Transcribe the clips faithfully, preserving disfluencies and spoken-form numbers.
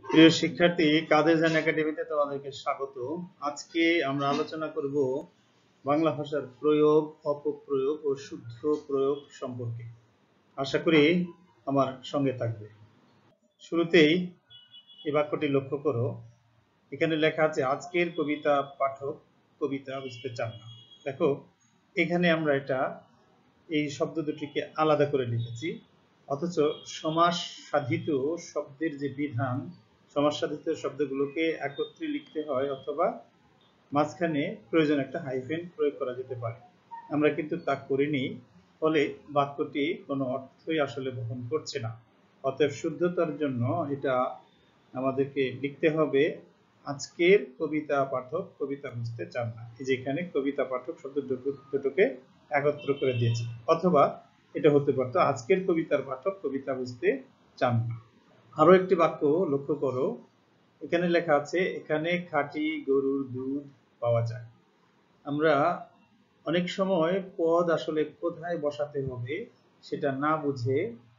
প্রিয় শিক্ষার্থী, কাদেরজান একাডেমিতে তোমাদেরকে স্বাগত। আজকে আমরা আলোচনা করব বাংলা ভাষার প্রয়োগ, অপপ্রয়োগ ও শুদ্ধ প্রয়োগ সম্পর্কে। আশা করি আমার সঙ্গে থাকবে। শুরুতেই এই বাক্যটি লক্ষ্য করো। এখানে লেখা আছে, আজকের কবিতা পাঠক কবিতা বুঝতে চান না। দেখো, এখানে আমরা এটা এই শব্দ দুটিকে আলাদা করে লিখেছি, অথচ সমাস সাধিত শব্দের যে বিধান, সমাস সাধিত শব্দগুলোকে একত্রে লিখতে হয় অথবা মাঝখানে প্রয়োজন একটা হাইফেন প্রয়োগ করা যেতে পারে। আমরা কিন্তু তা করিনি, ফলে বাক্যটি কোনো অর্থই আসলে বহন করছে না। অতএব শুদ্ধতার জন্য এটা আমাদেরকে লিখতে হবে, আজকের কবিতা পাঠক কবিতা বুঝতে চান না। এই যে এখানে কবিতা পাঠক শব্দ দুটোকে একত্র করে দিয়েছি, অথবা এটা হতে পারতো আজকের কবিতার পাঠক কবিতা বুঝতে চান না। আরো একটি বাক্য লক্ষ্য করো। এখানে লেখা আছে, এখানে খাঁটি গরুর দুধ পাওয়া যায়। আমরা অনেক সময় পদ আসলে কোথায় বসাতে হবে সেটা না বুঝে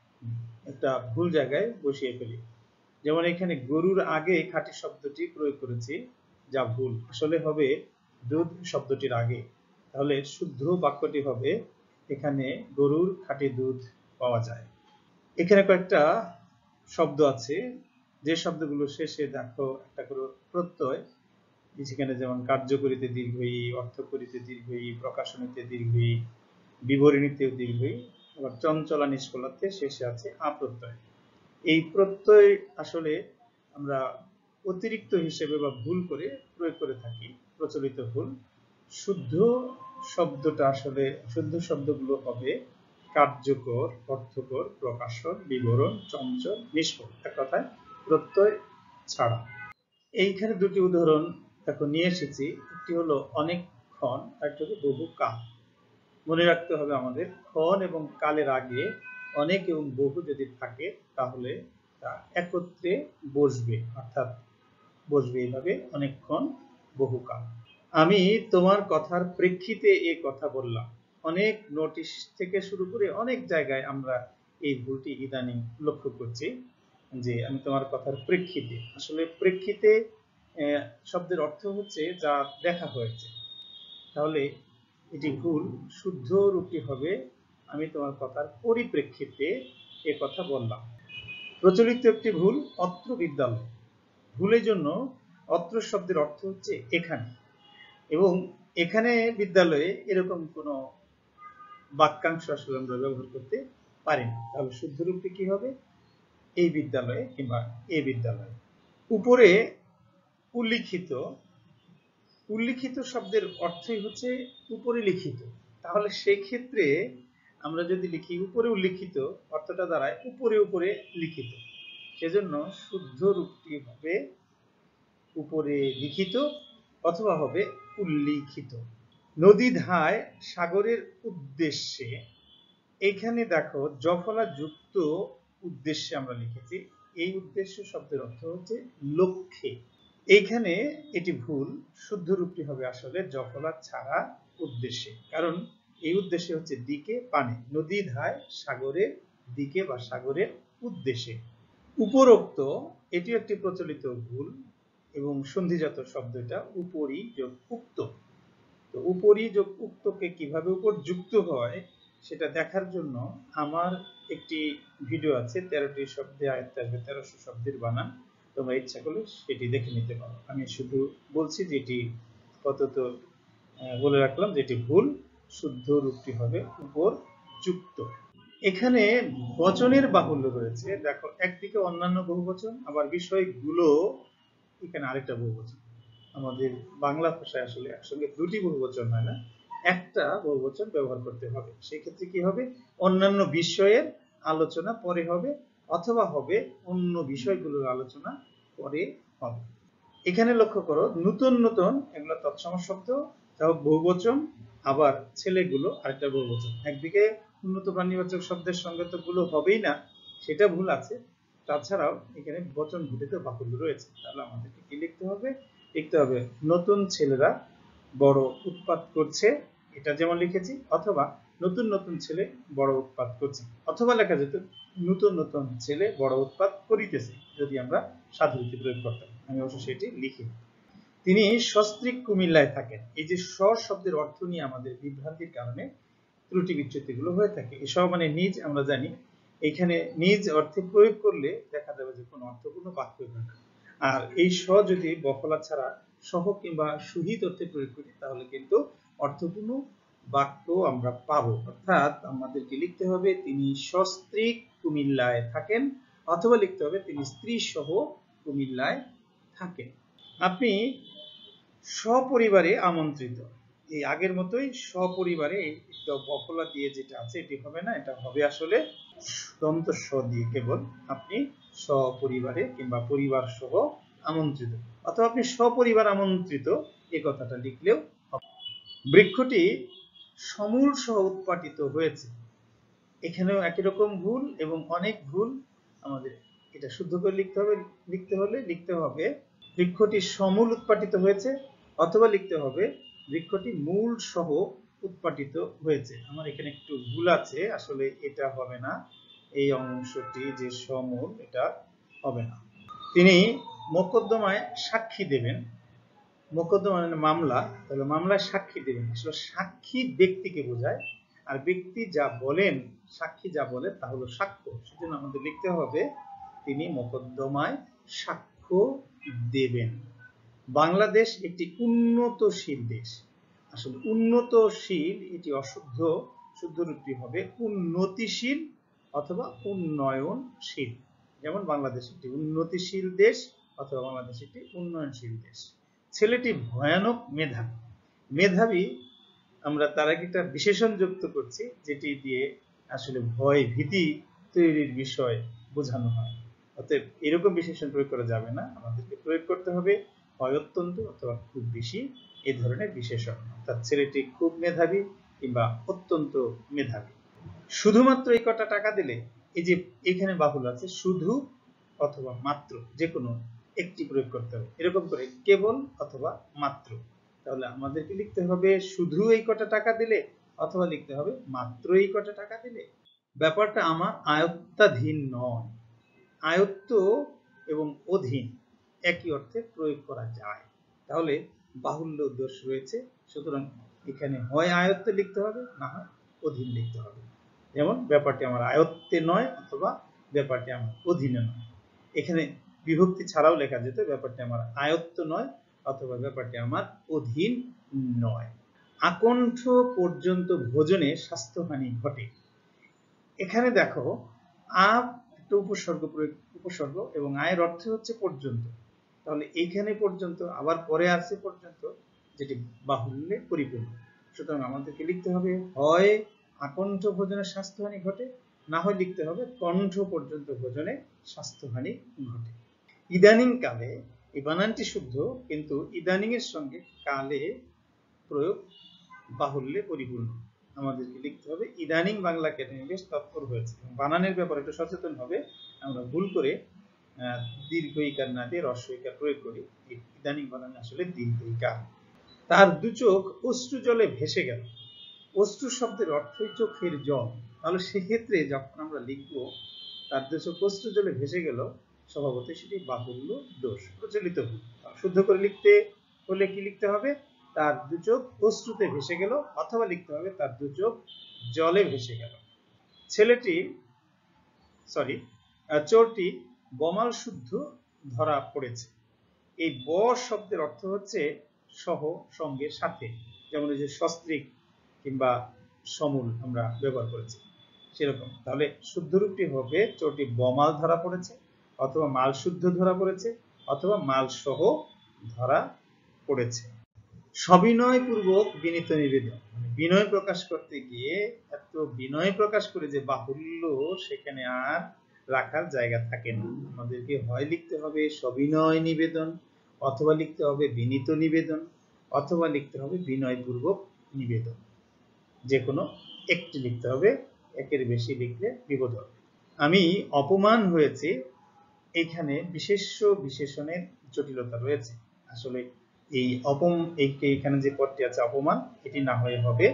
একটা ভুল জায়গায় বসিয়ে ফেলি। যেমন এখানে গরুর আগে খাঁটি শব্দটি প্রয়োগ করেছি, যা ভুল। আসলে হবে দুধ শব্দটির আগে। তাহলে শুদ্ধ বাক্যটি হবে, এখানে গরুর খাঁটি দুধ পাওয়া যায়। এখানে কয়েকটা শব্দ আছে, যে শব্দগুলো শেষে দেখো একটা করে প্রত্যয়। সেখানে যেমন কার্যকরীতে দীর্ঘই, অর্থকরীতে দীর্ঘই, প্রকাশনীতে দীর্ঘই, বিবরণীতেও দীর্ঘই, আবার চঞ্চলা নিষ্ফলাতে শেষে আছে আপ্রত্যয়। এই প্রত্যয় আসলে আমরা অতিরিক্ত হিসেবে বা ভুল করে প্রয়োগ করে থাকি, প্রচলিত ভুল। শুদ্ধ শব্দটা আসলে শুদ্ধ শব্দগুলো হবে কার্যকর, অর্থকর, প্রকাশক, বিবরণ, চঞ্চল, নিষ্ফল। এক কথায় প্রত্যয় ছাড়া। এইখানে দুটি উদাহরণ দেখো নিয়ে এসেছি। একটি হলো অনেকক্ষণ, একটা হলো বহুকাল। মনে রাখতে হবে আমাদের, ক্ষণ এবং কালের আগে অনেক এবং বহু যদি থাকে তাহলে তা একত্রে বসবে, অর্থাৎ বসবে এইভাবে, অনেকক্ষণ বহুকাল। আমি তোমার কথার প্রেক্ষিতে এই কথা বললাম। অনেক নোটিশ থেকে শুরু করে অনেক জায়গায় আমরা এই ভুলটি ইদানিং লক্ষ্য করছি, যে আমি তোমার কথার প্রেক্ষিতে। আসলে প্রেক্ষিতে শব্দের অর্থ হচ্ছে যা দেখা হয়েছে, তাহলে এটি ভুল। শুদ্ধ রূপটি হবে, আমি তোমার কথার পরিপ্রেক্ষিতে এ কথা বললাম। প্রচলিত একটি ভুল, অত্র বিদ্যালয়। ভুলের জন্য অত্র শব্দের অর্থ হচ্ছে এখানে, এবং এখানে বিদ্যালয়ে এরকম কোনো বাক্যাংশ আসলে আমরা ব্যবহার করতে পারি না। তাহলে শুদ্ধ রূপটি কি হবে, এই বিদ্যালয়ে কিংবা এ বিদ্যালয়ে। উপরে উল্লিখিত, উল্লিখিত শব্দের অর্থই হচ্ছে উপরে লিখিত। তাহলে সেক্ষেত্রে আমরা যদি লিখি উপরে উল্লিখিত, অর্থটা দাঁড়ায় উপরে উপরে লিখিত। সেজন্য শুদ্ধ রূপটি হবে উপরে লিখিত অথবা হবে উল্লিখিত। নদী ধায় সাগরের উদ্দেশ্যে, এখানে দেখো জফলা যুক্ত উদ্দেশ্যে আমরা লিখেছি। এই উদ্দেশ্য শব্দের অর্থ হচ্ছে লক্ষ্যে। এইখানে এটি ভুল। শুদ্ধ রূপটি হবে আসলে জফলা ছাড়া উদ্দেশ্যে, কারণ এই উদ্দেশ্যে হচ্ছে দিকে, পানে। নদী ধায় সাগরের দিকে বা সাগরের উদ্দেশ্যে। উপরোক্ত, এটি একটি প্রচলিত ভুল এবং সন্ধিজাত শব্দ এটা, উপরি যোগ উক্ত। তো উপরি যোগ উক্তকে কিভাবে উপর যুক্ত হয় সেটা দেখার জন্য আমার একটি ভিডিও আছে, তেরোটি শব্দে আয়ত্তে আসবে তেরোশো শব্দের বানান। তোমরা ইচ্ছা করলে সেটি দেখে নিতে পারো। আমি শুধু বলছি যে এটি আপাতত বলে রাখলাম যে এটি ভুল। শুদ্ধ রূপটি হবে উপর যুক্ত। এখানে বচনের বাহুল্য রয়েছে। দেখো, একদিকে অন্যান্য বহুবচন, আবার বিষয়গুলো এখানে আরেকটা বহুবচন। আমাদের বাংলা ভাষায় আসলে একসঙ্গে দুটি বহুবচন হয় না, একটা বহুবচন ব্যবহার করতে হবে। সেই ক্ষেত্রে কি হবে, অন্যান্য বিষয়ের আলোচনা পরে হবে, অথবা হবে অন্য বিষয়গুলোর আলোচনা পরে হবে। এখানে লক্ষ্য করো, নতুন নতুন এগুলো তৎসম শব্দ, তাও বহুবচন, আবার ছেলেগুলো আরেকটা বহুবচন। একদিকে উন্নত প্রাণীবাচক শব্দের সঙ্গে তো গুলো হবেই না, সেটা ভুল আছে। তাছাড়াও এখানে বচন ঘটিত বাহুল্য রয়েছে। তাহলে আমাদেরকে কি লিখতে হবে, লিখতে হবে নতুন ছেলেরা বড় উৎপাত করছে, এটা যেমন লিখেছি, অথবা নতুন নতুন ছেলে বড় উৎপাত করছে, অথবা লেখা যেত নতুন নতুন ছেলে বড় উৎপাত করিতেছে, যদি আমরা সাধুরীতি প্রয়োগ করতাম। আমি অবশ্য সেটি লিখি। তিনি সস্ত্রীক কুমিল্লায় থাকেন। এই যে স শব্দের অর্থ নিয়ে আমাদের বিভ্রান্তির কারণে ত্রুটি বিচ্যুতিগুলো হয়ে থাকে। এই স মানে নিজ, আমরা জানি এখানে নিজ অর্থে প্রয়োগ করলে দেখা যাবে যে কোনো অর্থপূর্ণ বাক্য হবে না। আর এই স যদি বফলা ছাড়া সহ কিংবা সুহিত অর্থে প্রয়োগ করি তাহলে কিন্তু অর্থপূর্ণ বাক্য আমরা পাবো। অর্থাৎ আমাদেরকে লিখতে হবে তিনি সস্ত্রীক কুমিল্লায় থাকেন, অথবা লিখতে হবে তিনি স্ত্রী সহ কুমিল্লায় থাকেন। আপনি সপরিবারে আমন্ত্রিত, এই আগের মতোই সপরিবারে, বফলা দিয়ে যেটা আছে এটি হবে না, এটা হবে আসলে দন্ত স দিয়ে কেবল। আপনি সপরিবারে কিংবা পরিবার সহ আমন্ত্রিত, অথবা আপনি সপরিবার আমন্ত্রিত এই কথাটা লিখলেও হবে। বৃক্ষটি সমূল সহ উৎপাটিত হয়েছে, এখানেও একই রকম ভুল এবং অনেক ভুল। আমাদের এটা শুদ্ধ করে লিখতে হবে, লিখতে হলে লিখতে হবে বৃক্ষটি সমূল উৎপাটিত হয়েছে, অথবা লিখতে হবে বৃক্ষটি মূল সহ উৎপাটিত হয়েছে। আমার এখানে একটু ভুল আছে, আসলে এটা হবে না, এই অংশটি যে সমূল এটা হবে না। তিনি মোকদ্দমায় সাক্ষী দেবেন, মোকদ্দমা মানে মামলা, তাহলে মামলায় সাক্ষী দেবেন, আসলে সাক্ষী ব্যক্তিকে বোঝায়, আর ব্যক্তি যা বলেন, সাক্ষী যা বলে তা হলো সাক্ষ্য। সেজন্য আমাদের লিখতে হবে তিনি মোকদ্দমায় সাক্ষ্য দেবেন। বাংলাদেশ একটি উন্নতশীল দেশ, আসলে উন্নতশীল এটি অশুদ্ধ, শুদ্ধ রূপটি হবে উন্নতিশীল অথবা উন্নয়নশীল। যেমন বাংলাদেশ একটি উন্নতিশীল দেশ অথবা বাংলাদেশ একটি উন্নয়নশীল দেশ। ছেলেটি ভয়ানক মেধাবী, মেধাবী আমরা তার একটা বিশেষণ যুক্ত করছি যেটি দিয়ে আসলে ভয় ভীতি তৈরির বিষয় বোঝানো হয়। অতএব এরকম বিশেষণ প্রয়োগ করা যাবে না, আমাদেরকে প্রয়োগ করতে হবে হয় অত্যন্ত অথবা খুব বেশি এই ধরনের বিশেষণ। অর্থাৎ ছেলেটি খুব মেধাবী কিংবা অত্যন্ত মেধাবী। শুধুমাত্র এই কটা টাকা দিলে, এই যে এখানে বাহুল আছে শুধু অথবা মাত্র, যে কোনো একটি প্রয়োগ করতে হবে, এরকম করে কেবল অথবা মাত্র। তাহলে আমাদেরকে লিখতে হবে শুধু এই কটা টাকা দিলে, অথবা লিখতে হবে মাত্র এই কটা টাকা দিলে। ব্যাপারটা আমার আয়ত্তাধীন নয়, আয়ত্ত এবং অধীন একই অর্থে প্রয়োগ করা যায়, তাহলে বাহুল্য দোষ রয়েছে। সুতরাং এখানে হয় আয়ত্তে লিখতে হবে, না হয় অধীন লিখতে হবে। যেমন ব্যাপারটি আমার আয়ত্তে নয় অথবা ব্যাপারটি আমার অধীনে নয়। এখানে বিভক্তি ছাড়াও লেখা যেত ব্যাপারটি আমার আয়ত্ত নয় অথবা ব্যাপারটি আমার অধীন নয়। আকণ্ঠ পর্যন্ত ভোজনে স্বাস্থ্যহানি ঘটে। এখানে দেখো আ একটা উপসর্গ প্রয়োগ, উপসর্গ এবং আয়ের অর্থ হচ্ছে পর্যন্ত, তাহলে এইখানে পর্যন্ত আবার পরে আছে পর্যন্ত, যেটি বাহুল্যে পরিপূর্ণ। সুতরাং আমাদেরকে লিখতে হবে হয় আকণ্ঠ ভোজনে স্বাস্থ্যহানি ঘটে, না হয় লিখতে হবে কণ্ঠ পর্যন্ত ভোজনে স্বাস্থ্যহানি ঘটে। ইদানিং কালে, এই বানানটি শুদ্ধ, কিন্তু ইদানিং এর সঙ্গে কালে প্রয়োগ বাহুল্যে পরিপূর্ণ। আমাদেরকে লিখতে হবে ইদানিং বাংলা একাডেমি বেশ তৎপর হয়েছে। বানানের ব্যাপারে একটু সচেতন হবে, আমরা ভুল করে দীর্ঘ ইকার না দিয়ে হ্রস্ব ইকার প্রয়োগ করি। ইদানিং বানানে আসলে দীর্ঘ ইকার। তার দু চোখ অশ্রু জলে ভেসে গেল। অশ্রু শব্দের অর্থই চোখের জল, তাহলে সেক্ষেত্রে যখন আমরা লিখব তার দু চোখ অশ্রু জলে ভেসে গেল, স্বভাবতই সেটি বাহুল্য দোষ, প্রচলিত ভুল। শুদ্ধ করে লিখতে হলে কি লিখতে হবে, তার দু চোখ অশ্রুতে ভেসে গেল, অথবা লিখতে হবে তার দু চোখ জলে ভেসে গেল। ছেলেটি সরি চোরটি বমাল শুদ্ধ ধরা পড়েছে। এই ব শব্দের অর্থ হচ্ছে সহ, সঙ্গে, সাথে, যেমন এই যে সস্ত্রীক কিংবা সমূল আমরা ব্যবহার করেছি সেরকম। তাহলে শুদ্ধ রূপটি হবে চোরটি বমাল ধরা পড়েছে, অথবা মাল শুদ্ধ ধরা পড়েছে, অথবা মাল সহ ধরা পড়েছে। সবিনয় পূর্বক বিনীত নিবেদন, মানে বিনয় প্রকাশ করতে গিয়ে এত বিনয় প্রকাশ করে যে বাহুল্য সেখানে আর রাখার জায়গা থাকে না। আমাদেরকে হয় লিখতে হবে সবিনয় নিবেদন, অথবা লিখতে হবে বিনীত নিবেদন, অথবা লিখতে হবে বিনয়পূর্বক নিবেদন। যে কোনো একটি লিখতে হবে, একের বেশি লিখলে বিপদ হবে। আমি অপমান হয়েছে, এখানে বিশেষ্য বিশেষণের জটিলতা রয়েছে। আসলে এই অপম এখানে যে পদটি আছে অপমান, এটি না হয়ে হবে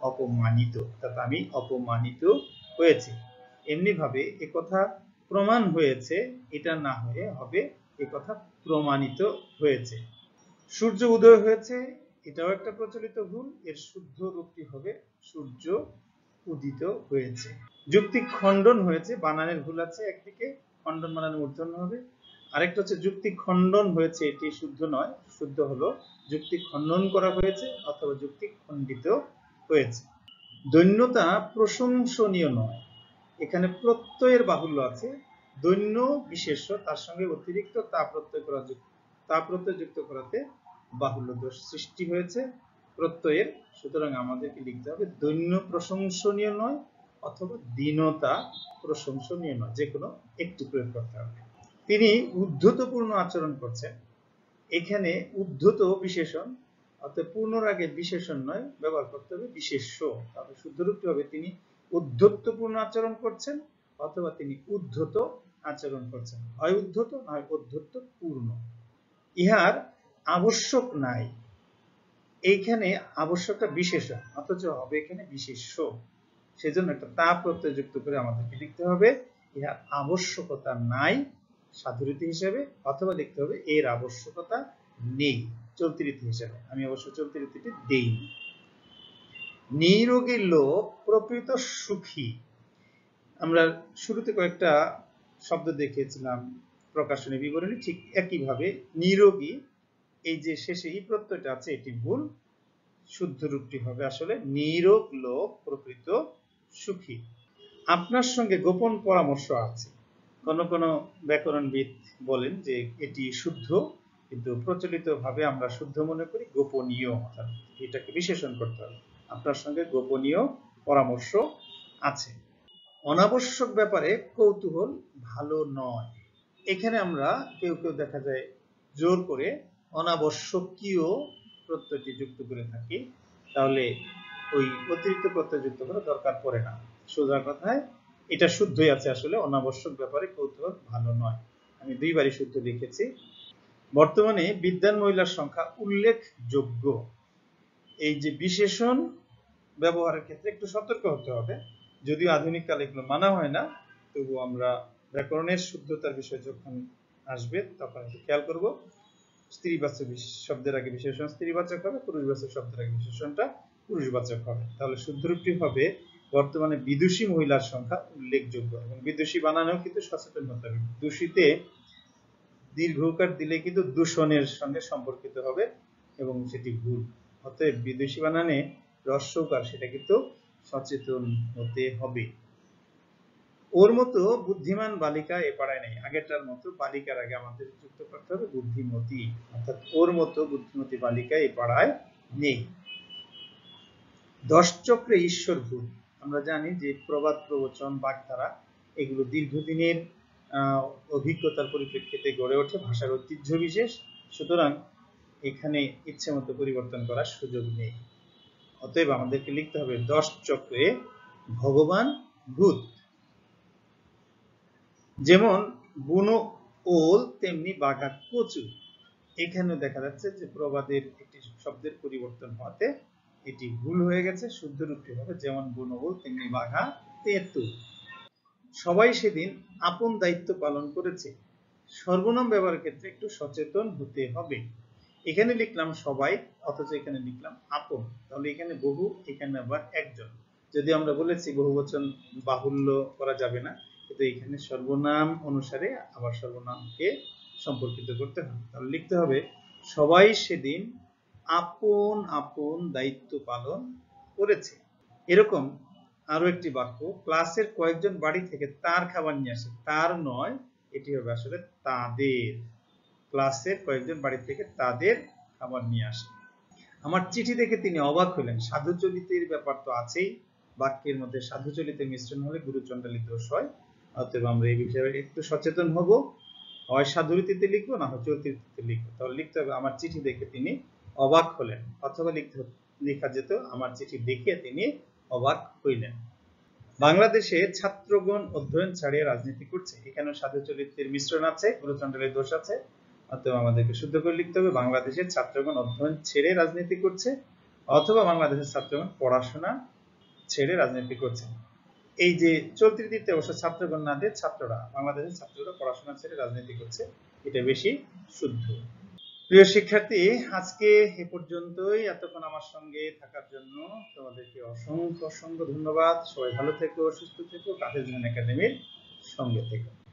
অপমানিত, অর্থাৎ আমি অপমানিত হয়েছি। এমনি ভাবে একথা প্রমাণ হয়েছে, এটা না হয়ে হবে একথা প্রমাণিত হয়েছে। সূর্য উদয় হয়েছে, এটাও একটা প্রচলিত ভুল, এর শুদ্ধ রূপটি হবে সূর্য উদিত হয়েছে। যুক্তি খণ্ডন হয়েছে, বানানের ভুল আছে, একদিকে খণ্ডন বানানে মূর্ধন্য হবে, আরেকটা হচ্ছে যুক্তি খণ্ডন হয়েছে, এটি শুদ্ধ নয়, শুদ্ধ হলো যুক্তি খণ্ডন করা হয়েছে অথবা যুক্তি খণ্ডিত হয়েছে। দৈন্যতা প্রশংসনীয় নয়, এখানে প্রত্যয়ের বাহুল্য আছে, দৈন্য বিশেষ্য, তার সঙ্গে অতিরিক্ত তা প্রত্যয় করা তা প্রত্যয় যুক্ত করাতে বাহুল্য দোষ সৃষ্টি হয়েছে প্রত্যয়ের। সুতরাং আমাদেরকে লিখতে হবে দৈন্য প্রশংসনীয় নয় অথবা দীনতা প্রশংসনীয় নয়, যে কোনো একটি প্রয়োগ করতে হবে। তিনি উদ্ধতপূর্ণ আচরণ করছেন, এখানে উদ্ধত বিশেষণ, অর্থাৎ পূর্ণর আগে বিশেষণ নয়, ব্যবহার করতে হবে বিশেষ্য। তাহলে শুদ্ধ রূপটি হবে তিনি উদ্ধতপূর্ণ আচরণ করছেন অথবা তিনি উদ্ধত আচরণ করছেন, হয় উদ্ধত নয় উদ্ধত পূর্ণ। ইহার আবশ্যক নাই, এইখানে আবশ্যকটা বিশেষণ অথচ হবে এখানে বিশেষ্য, সেজন্য একটা তা প্রত্যয় যুক্ত করে আমাদেরকে লিখতে হবে ইহার আবশ্যকতা নাই সাধুরীতি হিসেবে, অথবা লিখতে হবে এর আবশ্যকতা নেই চলতি রীতি হিসেবে। আমি অবশ্য চলতি রীতিটি দেইনি। নিরোগী লোক প্রকৃত সুখী, আমরা শুরুতে কয়েকটা শব্দ দেখিয়েছিলাম প্রকাশনী বিবরণী, ঠিক একইভাবে নিরোগী, এই যে শেষে এই প্রত্যয়টা আছে এটি ভুল, শুদ্ধ রূপটি হবে আসলে নিরোগ লোক প্রকৃত সুখী। আপনার সঙ্গে গোপন পরামর্শ আছে, কোন কোন ব্যাকরণবিদ বলেন যে এটি শুদ্ধ, কিন্তু প্রচলিত ভাবে আমরা শুদ্ধ মনে করি গোপনীয়, অর্থাৎ এটাকে বিশেষণ করতে হবে, আপনার সঙ্গে গোপনীয় পরামর্শ আছে। অনাবশ্যক ব্যাপারে কৌতূহল ভালো নয়, এখানে আমরা কেউ কেউ দেখা যায় জোর করে অনাবশ্যকীয় প্রত্যয়টি যুক্ত করে থাকি, তাহলে ওই অতিরিক্ত প্রত্যয় যুক্ত করা দরকার পড়ে না। সোজা কথায় এটা শুদ্ধই আছে, আসলে অনাবশ্যক ব্যাপারে কৌতূহল ভালো নয়, আমি দুইবারই শুদ্ধ লিখেছি। বর্তমানে বিদ্যান মহিলার সংখ্যা উল্লেখযোগ্য, এই যে বিশেষণ ব্যবহারের ক্ষেত্রে একটু সতর্ক হতে হবে, যদিও আধুনিক কালে এগুলো মানা হয় না, তবু আমরা ব্যাকরণের শুদ্ধতার বিষয় যখন আসবে তখন একটু খেয়াল করব। স্ত্রীবাচক শব্দের আগে বিশেষণ স্ত্রীবাচক হবে, পুরুষবাচক শব্দের আগে বিশেষণটা পুরুষবাচক হবে। তাহলে শুদ্ধ রূপটি হবে বর্তমানে বিদুষী মহিলার সংখ্যা উল্লেখযোগ্য, এবং বিদুষী বানানেও কিন্তু সচেতন হতে হবে। দূষিতে দীর্ঘকার দিলে কিন্তু দূষণের সঙ্গে সম্পর্কিত হবে এবং সেটি ভুল, অতএব বিদুষী বানানে হ্রস্বকার, সেটা কিন্তু সচেতন হতে হবে। ওর মতো বুদ্ধিমান বালিকা এ পাড়ায় নেই, আগেরটার মতো বালিকার আগে আমাদের যুক্ত করতে হবে বুদ্ধিমতী, অর্থাৎ ওর মতো বুদ্ধিমতী বালিকা এ পাড়ায় নেই। দশ চক্রে ঈশ্বর ভূত, আমরা জানি যে প্রবাদ প্রবচন বাগধারা এগুলো দীর্ঘদিনের আহ অভিজ্ঞতার পরিপ্রেক্ষিতে গড়ে ওঠে, ভাষার ঐতিহ্য বিশেষ, সুতরাং এখানে ইচ্ছে মতো পরিবর্তন করার সুযোগ নেই। অতএব আমাদেরকে লিখতে হবে দশ চক্রে ভগবান ভূত। যেমন বুনো ওল তেমনি বাঘা কচু, এখানে দেখা যাচ্ছে যে প্রবাদের একটি শব্দের পরিবর্তন হওয়াতে এটি ভুল হয়ে গেছে, শুদ্ধ রূপটি হবে যেমন বুনো ওল তেমনি বাঘা তেঁতু। সবাই সেদিন আপন দায়িত্ব পালন করেছে, সর্বনাম ব্যবহারের ক্ষেত্রে একটু সচেতন হতে হবে। এখানে লিখলাম সবাই অথচ এখানে লিখলাম আপন, তাহলে এখানে বহু, এখানে আবার একজন। যদি আমরা বলেছি বহুবচন বাহুল্য করা যাবে না, কিন্তু এখানে সর্বনাম অনুসারে আবার সর্বনামকে সম্পর্কিত করতে হবে, তাহলে লিখতে হবে সবাই সেদিন আপন আপন দায়িত্ব পালন করেছে। এরকম আরো একটি বাক্য, ক্লাসের কয়েকজন বাড়ি থেকে তার খাবার নিয়ে আসে, তার নয় এটি হবে আসলে তাদের, ক্লাসের কয়েকজন বাড়ি থেকে তাদের খাবার নিয়ে আসে। আমার চিঠি দেখে তিনি অবাক হলেন, সাধুচলিতের ব্যাপার তো আছেই, বাক্যের মধ্যে সাধুচলিতের মিশ্রণ হলে গুরুচণ্ডালী দোষ হয়, অতএব আমরা এই বিষয়ে একটু সচেতন হব, হয় সাধুরীতিতে লিখবো না হয় চলতি রীতিতে লিখবো। তাহলে লিখতে হবে আমার চিঠি দেখে তিনি অবাক হলেন, অথবা লিখতে লেখা যেত আমার চিঠি দেখে তিনি অবাক হইলেন। বাংলাদেশে ছাত্রগণ অধ্যয়ন ছাড়িয়ে রাজনীতি করছে, এখানে সাধুচরিত্রের মিশ্রণ আছে, গুরুচণ্ডালীর দোষ আছে, অতএব আমাদেরকে শুদ্ধ করে লিখতে হবে বাংলাদেশের ছাত্রগণ অধ্যয়ন ছেড়ে রাজনীতি করছে, অথবা বাংলাদেশের ছাত্রগণ পড়াশোনা ছেড়ে রাজনীতি করছেন। এই যে চলতি তৃতীয় বর্ষের ছাত্রকন্যাদের ছাত্ররা, বাংলাদেশের ছাত্ররা পড়াশোনা ছেড়ে রাজনীতি করছে, এটা বেশি শুদ্ধ। প্রিয় শিক্ষার্থী, আজকে এ পর্যন্তই। এতক্ষণ আমার সঙ্গে থাকার জন্য তোমাদেরকে অসংখ্য অসংখ্য ধন্যবাদ। সবাই ভালো থেকো, সুস্থ থেকো, কাদের একাডেমির সঙ্গে থেকো।